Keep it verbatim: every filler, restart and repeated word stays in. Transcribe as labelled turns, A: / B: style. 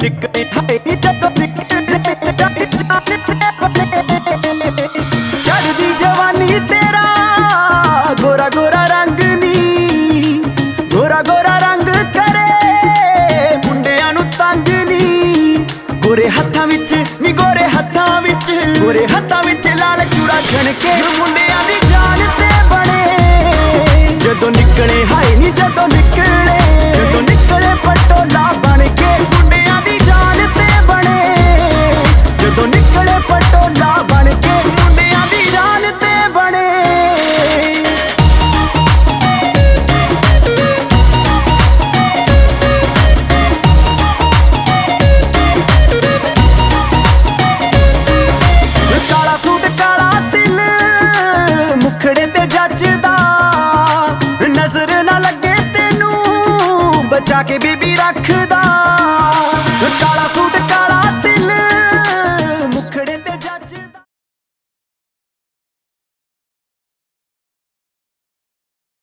A: निकले हाय नी जदों निकले जान ते बने चढ़दी जवानी तेरा गोरा गोरा रंग नी गोरा गोरा रंग करे मुंडियां नू तंग नी गोरे हत्थां विच नी गोरे हत्थां विच गोरे हत्थां विच लाल चूड़ा छणके मुंडियां दी जान ते बने जदों निकले हाय नी जदों निकले जदों निकले पटोला बन के मुंडियां दी जान ते बने जदों निकले पटोला बन के मुंडियां दी जान ते बने काला सूट काला दिल मुखड़े ते जचदा नजर ना लगे तेनू बचा के भी